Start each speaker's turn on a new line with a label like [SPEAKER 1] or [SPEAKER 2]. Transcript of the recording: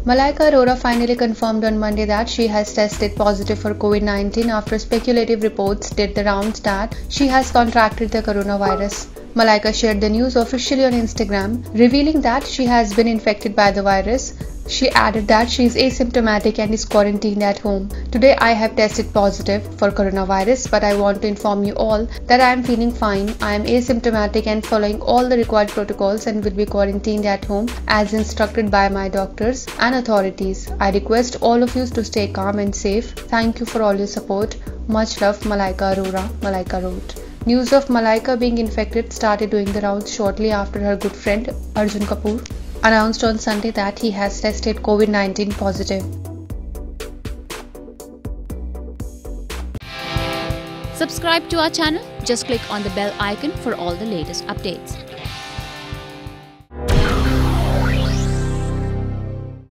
[SPEAKER 1] Malaika Arora finally confirmed on Monday that she has tested positive for COVID-19 after speculative reports did the rounds that she has contracted the coronavirus. Malaika shared the news officially on Instagram, revealing that she has been infected by the virus. She added that she is asymptomatic and is quarantined at home. Today I have tested positive for coronavirus, but I want to inform you all that I am feeling fine. I am asymptomatic and following all the required protocols and will be quarantined at home as instructed by my doctors and authorities. I request all of you to stay calm and safe. Thank you for all your support. Much love, Malaika Arora, Malaika wrote. News of Malaika being infected started doing the rounds shortly after her good friend Arjun Kapoor announced on Sunday that he has tested COVID-19 positive.
[SPEAKER 2] Subscribe to our channel. Just click on the bell icon for all the latest updates.